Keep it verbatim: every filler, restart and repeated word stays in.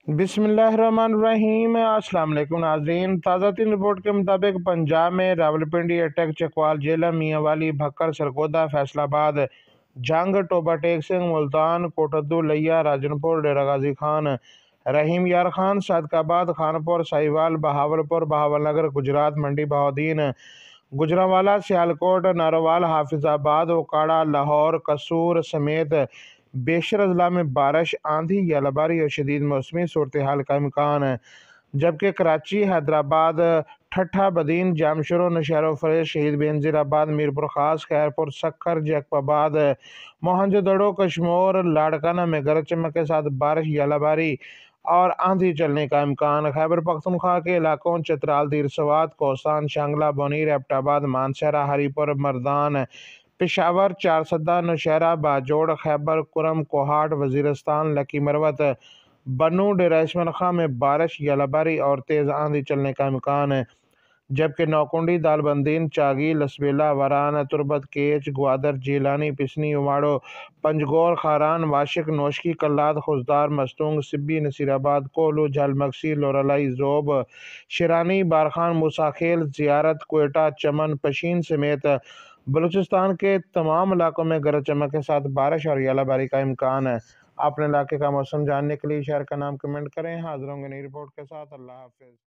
बिस्मिल्लाहिर्रहमानिर्रहीम। अस्सलाम वालेकुम नाज़रीन। ताज़ा तीन रिपोर्ट के मुताबिक पंजाब में रावलपिंडी अटैक, चकवाल, जेलम, मियांवाली, भक्कर, सरगोदा, फैसलाबाद, जंग, टोबा टेक सिंह, मुल्तान, कोटद्दू, लिया, राजनपुर, डेरा गाजी खान, रहीम यार खान, सादकाबाद, खानपुर, साहिवाल, बहावलपुर, बहावलनगर, गुजरात, मंडी बहाउद्दीन, गुजरांवाला, सियालकोट, नारोवाल, हाफिजाबाद, ओकाड़ा, लाहौर, कसूर समेत बेशर अजला में बारिश, आंधी, यालाबारी और शदीद मौसमी सूरत हाल का इम्कान है। जबकि कराची, हैदराबाद, ठट्ठा, बदीन, जामशरो, नौशहरा फरेज, शहीद बेनज़ीराबाद, मीरपुर खास, खैरपुर, सक्खर, जैकबाबाद, मोहनजोदड़ो, कशमोर, लाड़काना में गरज चमक के साथ बारिश, यालाबारी और आंधी चलने का इम्कान। खैबर पख्तूनख्वा के इलाकों चतराल, दीर सवात, कोहसान, शांगला, बोनीर, एबटाबाद, मानसहरा, हरीपुर, मर्दान, पेशावर, चारसदा, नौशहरा, बाजोड़, खैबर कुरम, कोहाट, वजीरस्तान, लकी मरवत, बन्नू, डेरा इसमान खां में बारिश, यालाबारी और तेज़ आंधी चलने का इम्कान है। जबकि नौकुंडी, दालबंदीन, चागी, लसबेला, वरान, तुरबत, केच, ग्वादर, जीलानी, पिसनी, उमाड़ो, पंजगोर, खारान, वाशिक, नोशकी, कल्लाद, खुजदार, मस्तूंग, सिब्बी, नसीराबाद, कोहलू, झलमक्सी, लोरालाई, जोब, शिरानी, बारखान, मूसाखेल, जियारत, कोयटा, चमन, पशीन समेत बलूचिस्तान के तमाम इलाकों में गरज चमक के साथ बारिश और यालाबारी का इम्कान है। अपने इलाके का मौसम जानने के लिए शहर का नाम कमेंट करें। हाजिर होंगे नई रिपोर्ट के साथ। अल्लाह हाफिज़।